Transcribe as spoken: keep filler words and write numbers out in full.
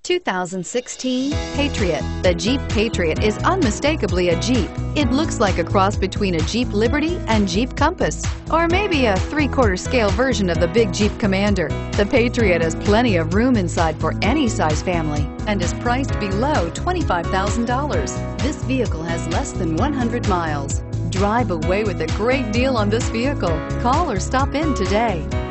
two thousand sixteen Patriot. The Jeep Patriot is unmistakably a Jeep. It looks like a cross between a Jeep Liberty and Jeep Compass, or maybe a three-quarter scale version of the big Jeep Commander. The Patriot has plenty of room inside for any size family and is priced below twenty-five thousand dollars. This vehicle has less than one hundred miles. Drive away with a great deal on this vehicle. Call or stop in today.